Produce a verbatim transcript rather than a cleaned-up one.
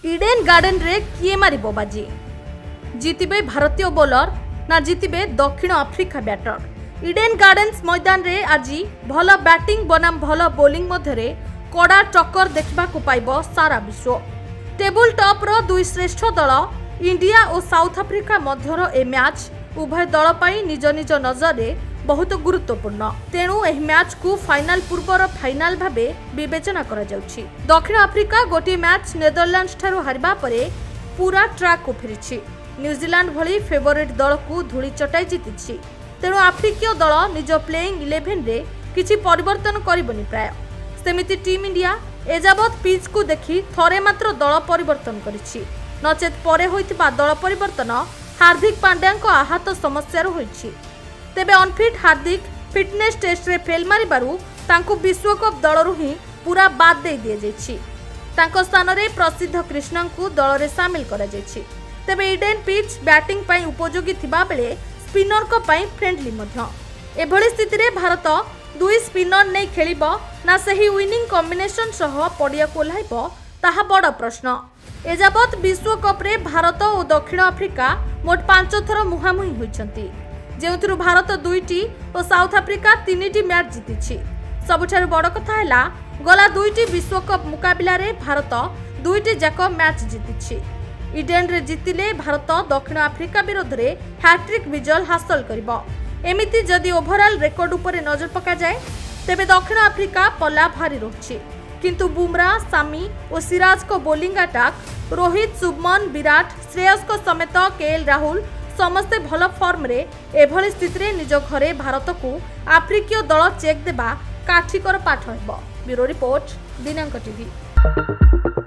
Eden garden रे किए मारिबो बाजी जीतिबे भारतीय बोलर ना जीतिबे दक्षिण आफ्रिका बैटर। इडेन गार्डन्स मैदान रे आज भल बैटिंग बनाम भल बोलिंग मध्यरे कड़ा टक्कर देखा पाइबो सारा विश्व। टेबुल टॉप रो दुई श्रेष्ठ दल इंडिया और साउथ अफ्रीका मध्यर ए मैच उभय दल पाई निज निज नजर रे बहुत गुरुत्वपूर्ण। तेणु एह मैच को फाइनल पूर्वर फाइनल भाबे विवेचना करा जाउछि। दक्षिण अफ्रीका गोटे मैच नेदरलैंड्स ठारू हारिबा परे पूरा ट्रैक को फेरिछि। न्यूजीलैंड भली फेवरेट दल को धूली चटाई जीतिछि। तेणु आफ्रिकीय दल निज प्लेइंग इलेवन रे किछि परिवर्तन करिबनि प्राय। सेमिति टीम इंडिया एजाबत पिच को देखि थरे मात्र दल परिवर्तन करिछि। नचेत परे होइतिबा दल परिवर्तन हार्दिक पांड्या को आहत समस्या होइछि। तेबे अनफिट हार्दिक फिटनेस टेस्ट रे फेल मारिबारु तांको विश्वकप दलरु ही पूरा बाद दे दिए जाइछि। तांको स्थान रे प्रसिद्ध कृष्णन को दल रे शामिल करा जाइछि। तेबे इडेन पिच बैटिंग पई उपयोगी थिबा बेले स्पिनर को पई फ्रेंडली मध्य। एभली स्थिति रे भारत दुई स्पिनर नै खेलिबो ना सही विनिंग कॉम्बिनेशन सह पडिया कोल्हाइबो ताहा बड़ प्रश्न। एजाबत विश्वकप रे भारत और दक्षिण अफ्रीका मोट पांच थर मुहामुही होइछंती, जेउथुरु भारत दुईटी और साउथ अफ्रीका तीनिटी मैच जीतिछि। सबुठारु बड़ कथा हैला गला दुईटी विश्वकप मुकाबिला रे भारत दुईटी जाक मैच जीतिछि। इडेन रे जीतिले भारत दक्षिण अफ्रीका विरोध रे हैट्रिक विजय हासिल करिबो। एमिति जदि ओवरऑल रेकर्ड उपरे नजर पका जाए तेबे दक्षिण अफ्रीका पल्ला भारी रहुछि। किंतु बुमराह, सामी और सिराज को बोलिंग अटैक, रोहित, शुभमन, विराट, श्रेयस को समेत केएल राहुल समस्ते भल फॉर्म रे एभली स्थिति रे निज घरे भारत को आफ्रिकीय दल चेक देबा काठिकर पाठ हेबो। ब्यूरो रिपोर्ट, दिनांक टीवी।